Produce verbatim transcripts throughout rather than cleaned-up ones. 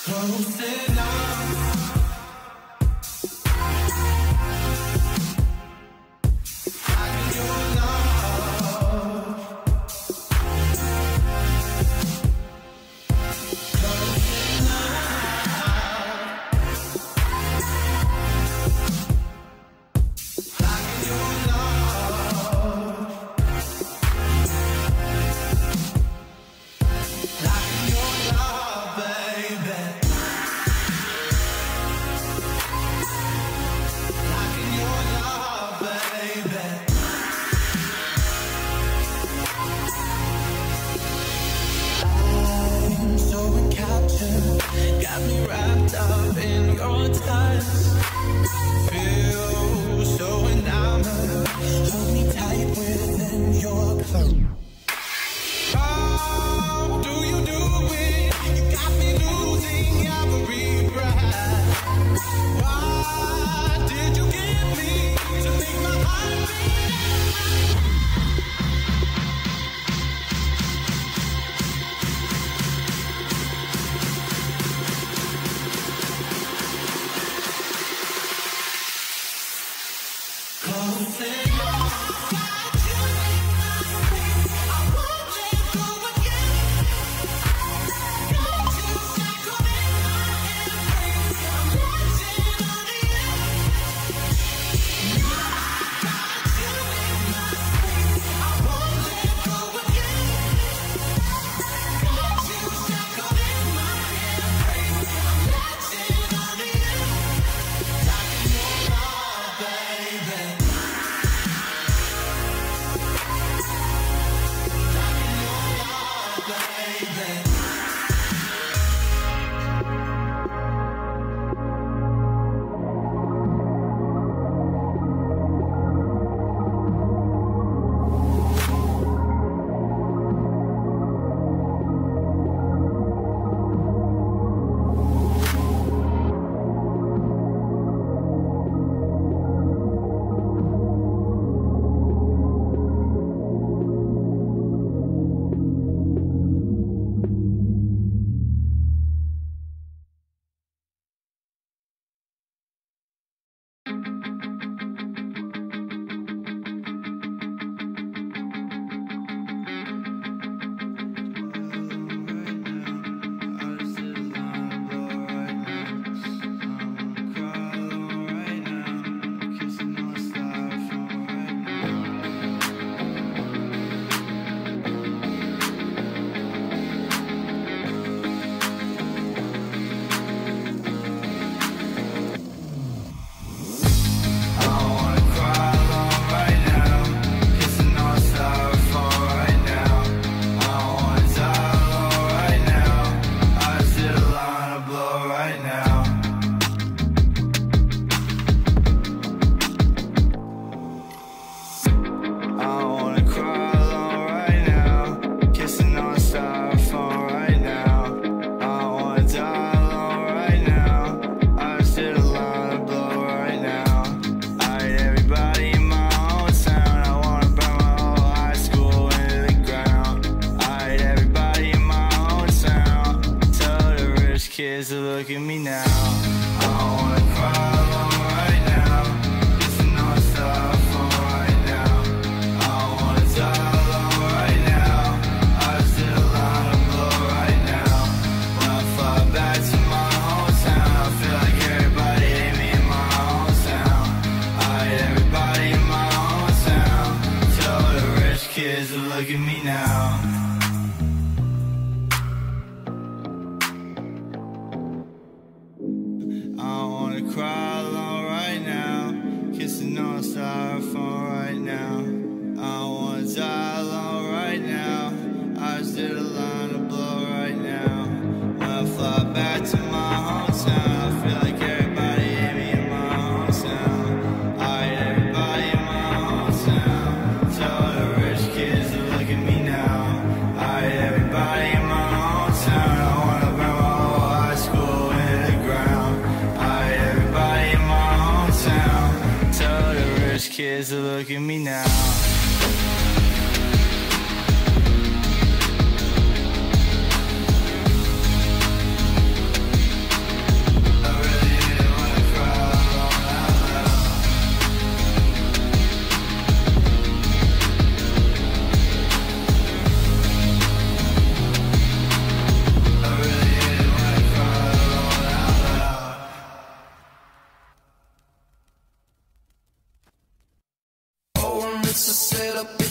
Kids are look at me now. I don't wanna cry alone right now. It's an all-star phone right now. I don't wanna die alone right now. I just did a line of blow right now. When I fly back to my hometown, I feel like everybody hate me in my hometown. I hate everybody in my hometown. Tell the rich kids to look at me now. Cry alone right now, kissing on styrofoam right now. I don't wanna die alone right now. I just did a line of blow right now. When I fly back to my hometown, I feel like everybody hate me in my hometown. I hate everybody in my hometown. Tell the rich kids to look at me now. I hate everybody in my hometown. I wanna burn my whole high school into the ground. I hate everybody in my hometown. Tell the rich kids to look at me now.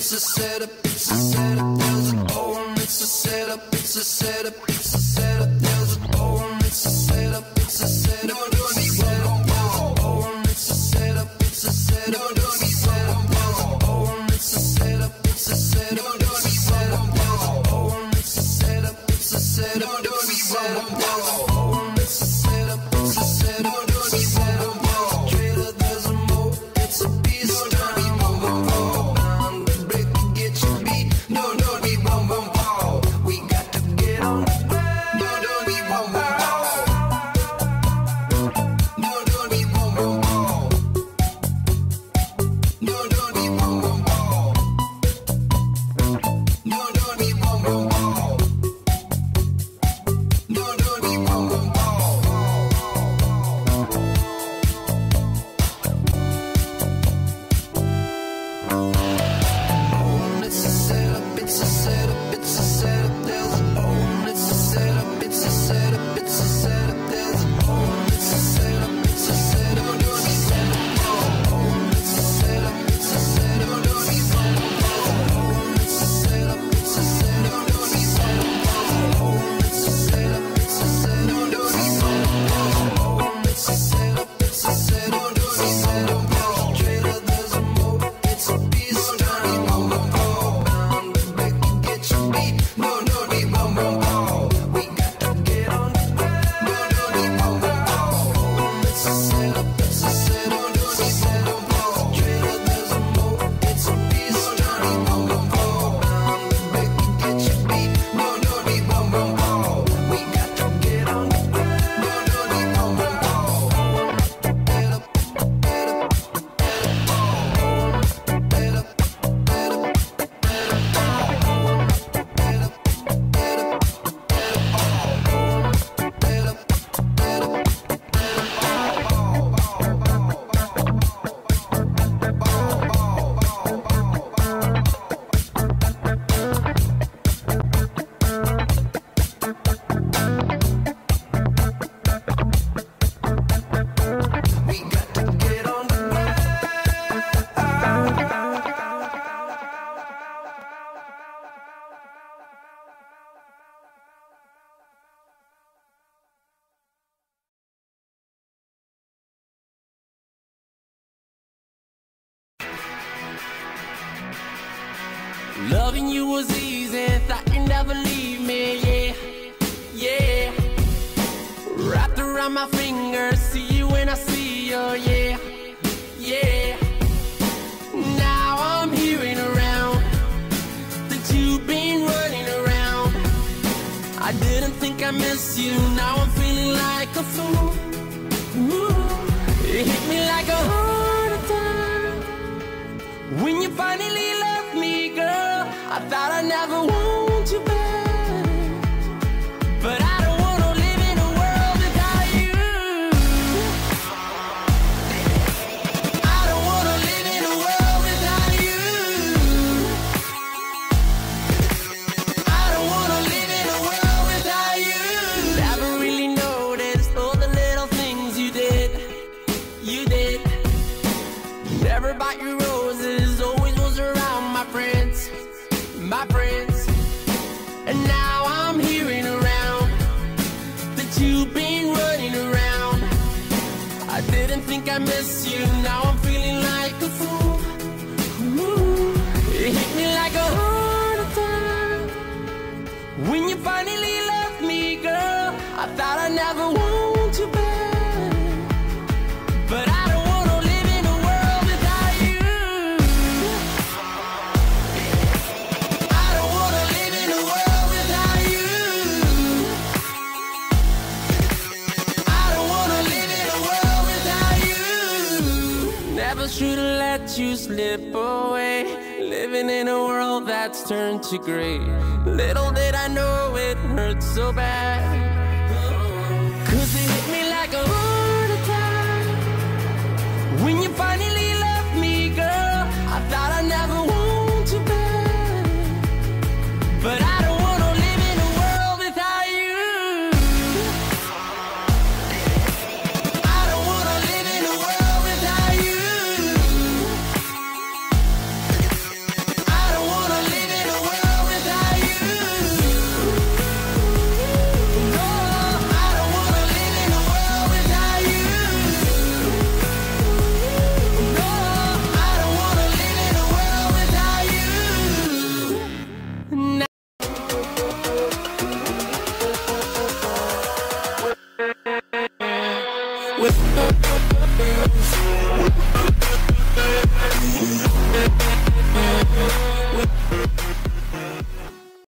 it's a setup, it's a setup. There's a poem, it's a setup, it's a setup, it's a setup. There's a poem, it's a setup, it's a setup. No, no, me setup. There's a poem, it's a setup, it's a setup. No, no, me setup. There's a poem, it's a setup, it's a setup. No, no, me setup. There's a poem, it's a setup, it's a setup. No, no, me setup. There's a poem, it's a setup, it's a setup. No, no, me setup. There's a trailer, there's a mo, it's a beast. Loving you was easy, thought you'd never leave me, yeah, yeah. Wrapped around my fingers, see you when I see you, yeah, yeah. Now I'm hearing around that you've been running around. I didn't think I missed you, now I'm feeling like a fool. Ooh, it hit me like a heart attack when you finally left me, girl. I thought I'd never want you back, but I don't wanna live in a world without you. I don't wanna live in a world without you. I don't wanna live in a world without you. Never really noticed all the little things you did, you did. Never bought you roses, always was around my friends, my friends. And now I'm hearing around that you've been running around. I didn't think I missed you, now I'm feeling like a fool. Ooh, it hit me like a heart attack when you finally left me, girl. I thought I'd never want you back, but I don't wanna live in a world without you. I don't wanna live in a world without you. I don't wanna live in a world without you. Never should've let you slip away, living in a world that's turned to gray. Little did I know it hurt so bad, 'cause it hit me